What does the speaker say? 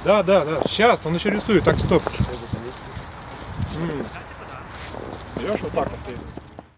Да, да, да. Сейчас он еще рисует. Так, стоп. Берешь вот так вот.